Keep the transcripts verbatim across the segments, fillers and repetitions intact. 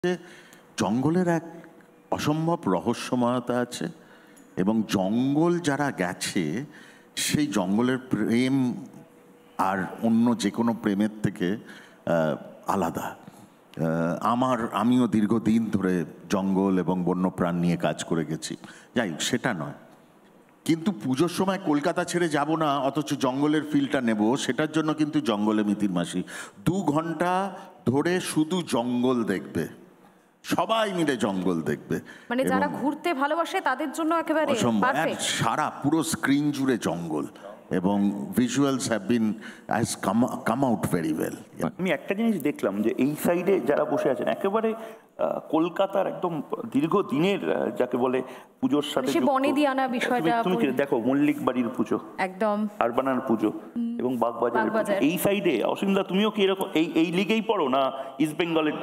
জঙ্গলের এক অসম্ভব রহস্যময়তা আছে এবং জঙ্গল যারা গেছে সেই জঙ্গলের প্রেম আর অন্য যে কোনো প্রেমের থেকে আলাদা। আমার আমিও দীর্ঘদিন ধরে জঙ্গল এবং বন্যপ্রাণ নিয়ে কাজ করে গেছি, যাই হোক সেটা নয়। কিন্তু পুজোর সময় কলকাতা ছেড়ে যাব না, অথচ জঙ্গলের ফিলটা নেব, সেটার জন্য কিন্তু জঙ্গলে মিতির মাসি দু ঘন্টা ধরে শুধু জঙ্গল দেখবে, সবাই মিলে জঙ্গল দেখবে। মানে যারা ঘুরতে ভালোবাসে তাদের জন্য একেবারে পারফেক্ট। সারা পুরো স্ক্রিন জুড়ে জঙ্গল এবং visuals have been has come come out very well. আমি একটা জিনিস দেখলাম যে এই সাইডে যারা বসে আছেন একেবারে কলকাতার একদম দীর্ঘদিনের যাকে বলে পুজোর সাথে বনেদিয়ানা বিষয়টা তুমি দেখো, মল্লিক বাড়ির পুজো, একদম আরবানার পুজো এবং বাগবাজার এই সাইডে। অসীমদা তুমিও কি এরকম এই এই লিগেই পড়ো না ইস্ট বেঙ্গলের?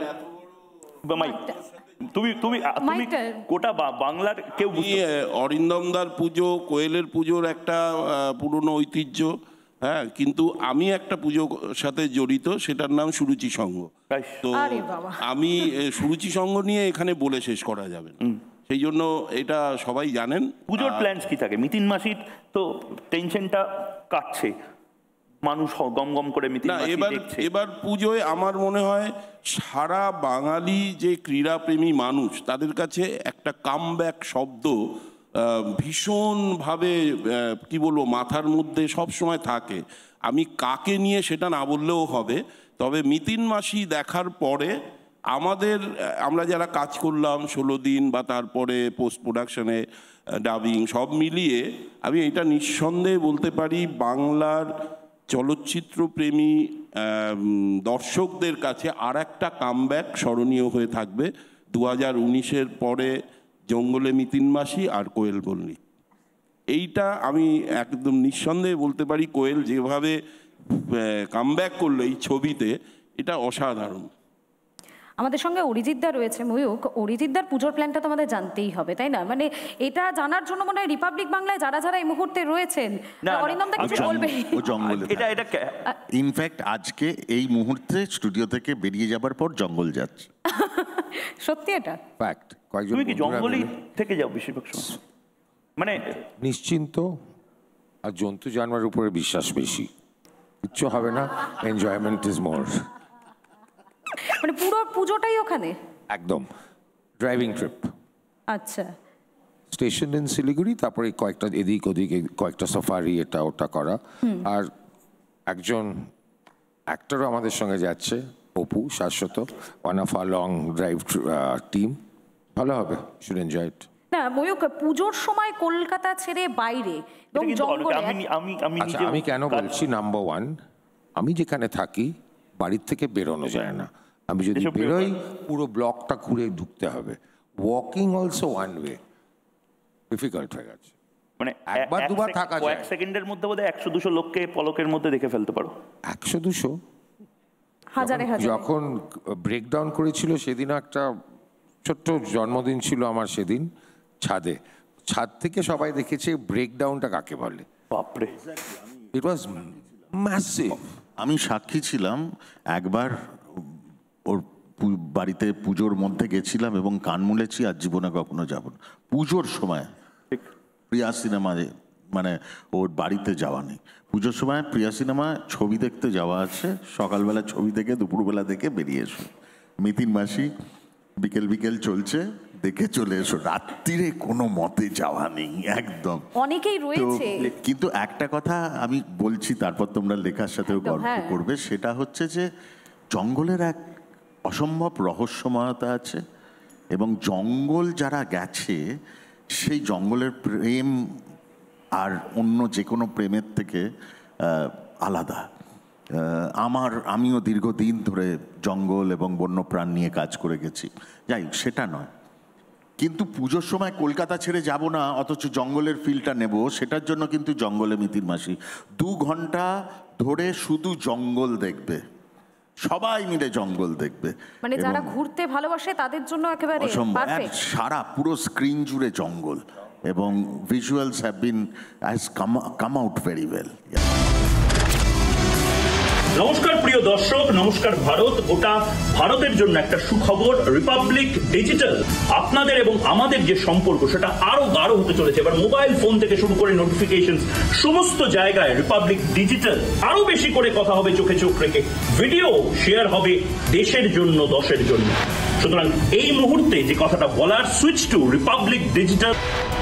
তুমি তুমি গোটা বাংলার কেউ অরিন্দমদার পুজো, কোয়েলের পুজোর একটা পুরনো ঐতিহ্য, হ্যাঁ, কিন্তু আমি একটা পুজোর সাথে জড়িত, সেটার নাম সুরুচি সংঘ। তো আমি সুরুচি সংঘ নিয়ে এখানে বলে শেষ করা যাবে না, সেই জন্য এটা সবাই জানেন। পুজোর প্ল্যান্স কি থাকে? মিতিন মাসির তো টেনশনটা কাটছে, মানুষ গম গম করে মিতিন মাসি এবার দেখছে। এবার পুজোয় আমার মনে হয় সারা বাঙালি যে ক্রীড়াপ্রেমী মানুষ, তাদের কাছে একটা কামব্যাক শব্দ ভীষণভাবে কি বলবো মাথার মধ্যে সব সময় থাকে। আমি কাকে নিয়ে সেটা না বললেও হবে, তবে মিতিন মাসি দেখার পরে আমাদের আমরা যারা কাজ করলাম ষোলো দিন বা তারপরে পোস্ট প্রোডাকশনে ডাবিং সব মিলিয়ে আমি এটা নিঃসন্দেহে বলতে পারি বাংলার চলচ্চিত্র প্রেমী দর্শকদের কাছে আর একটা কামব্যাক স্মরণীয় হয়ে থাকবে দু হাজার উনিশের পরে জঙ্গলে মিতিন মাসি আর কোয়েল মল্লিক। এইটা আমি একদম নিঃসন্দেহে বলতে পারি কোয়েল যেভাবে কামব্যাক করলো এই ছবিতে, এটা অসাধারণ। আমাদের সঙ্গে অরিজিৎদা রয়েছে। ময়ূক, অরিজিৎদার পুজোর প্ল্যানটা তো আমাদের জানতেই হবে, তাই না? মানে এটা জানার জন্য মনে হয় রিপাবলিক বাংলায় যারা যারা এই মুহূর্তে রয়েছেন, অরিন্দমদা কিছু বলবে? ও জঙ্গলে এটা এটা ইনফ্যাক্ট আজকে এই মুহূর্তে স্টুডিও থেকে বেরিয়ে যাবার পর জঙ্গল যাচ্ছে। সত্যি এটা ফ্যাক্ট। কয়েকজন তুমি কি জঙ্গলই থেকে যাও বেশিরভাগ সময়? মানে নিশ্চিন্ত আর জন্তু জানোয়ারের উপরে বিশ্বাস বেশি, কিচ্ছু হবে না, এনজয়মেন্ট ইজ মোর। মানে পুরো পুজোটাই ওখানে একদম ড্রাইভিং ট্রিপ। আচ্ছা, স্টেশন ইন শিলিগুড়ি, তারপরে কয়েকটা এদিক ওদিক কয়েকটা সাফারি এটা ওটা করা। আর একজন অ্যাক্টরও আমাদের সঙ্গে যাচ্ছে, Apu Saswata, one of a long drive team. ভালো হবে, শুড এনজয় ইট। না ময়ূক, পুজোর সময় কলকাতা ছেড়ে বাইরে এবং জঙ্গলে আমি আমি আমি কেন বলছি, নাম্বার ওয়ান, আমি যেখানে থাকি বাড়ির থেকে বেরোনো যায় না। আমি যদি বেরোই পুরো ব্লকটা ঘুরে ঢুকতে হবে। Walking also one way, difficult হয়ে গেছে। মানে একবার দুবার থাকা যায়, এক সেকেন্ডের মধ্যে বোধহয় একশো দুশো লোককে পলকের মধ্যে দেখে ফেলতে পারো। একশো দুশো হাজারে হাজারে। যখন ব্রেকডাউন করেছিল সেদিন একটা ছোট্ট জন্মদিন ছিল আমার, সেদিন ছাদে, ছাদ থেকে সবাই দেখেছে ব্রেকডাউনটা কাকে বলে। বাপরে, ইট ওয়াজ ম্যাসিভ। আমি সাক্ষী ছিলাম একবার, ওর বাড়িতে পুজোর মধ্যে গেছিলাম এবং কান মুলেছি, আর জীবনে কখনো যাব না। পুজোর সময় প্রিয়া সিনেমা, মানে ওর বাড়িতে যাওয়া নেই। পুজোর সময় প্রিয়া সিনেমা ছবি দেখতে যাওয়া আছে, সকালবেলা ছবি দেখে দুপুরবেলা দেখে বেরিয়ে এসো। মিতিন মাসি বিকেল বিকেল চলছে, দেখে চলে এসো। রাত্রিরে কোনো মতে যাওয়া নেই একদম। অনেকেই রয়েছে, কিন্তু একটা কথা আমি বলছি, তারপর তোমরা লেখার সাথেও গল্প করবে, সেটা হচ্ছে যে জঙ্গলের এক অসম্ভব রহস্যময়তা আছে এবং জঙ্গল যারা গেছে সেই জঙ্গলের প্রেম আর অন্য যে কোনো প্রেমের থেকে আলাদা। আমার আমিও দীর্ঘদিন ধরে জঙ্গল এবং বন্যপ্রাণ নিয়ে কাজ করে গেছি, যাই হোক সেটা নয়। কিন্তু পুজোর সময় কলকাতা ছেড়ে যাব না, অথচ জঙ্গলের ফিলটা নেব, সেটার জন্য কিন্তু জঙ্গলে মিতির মাসি দু ঘন্টা ধরে শুধু জঙ্গল দেখবে, সবাই মিলে জঙ্গল দেখবে। মানে যারা ঘুরতে ভালোবাসে তাদের জন্য একেবারে পারফেক্ট। সারা পুরো স্ক্রিন জুড়ে জঙ্গল এবং visuals have been has come come out very well. নমস্কার প্রিয় দর্শক, নমস্কার ভারত। গোটা ভারতের জন্য একটা সুখবর, রিপাবলিক ডিজিটাল আপনাদের এবং আমাদের যে সম্পর্ক সেটা আরো গাঢ় হতে চলেছে। এবার মোবাইল ফোন থেকে শুরু করে নোটিফিকেশন সমস্ত জায়গায় রিপাবলিক ডিজিটাল আরো বেশি করে কথা হবে চোখে চোখ রেখে, ভিডিও শেয়ার হবে দেশের জন্য দশের জন্য। সুতরাং এই মুহূর্তে যে কথাটা বলার, সুইচ টু রিপাবলিক ডিজিটাল।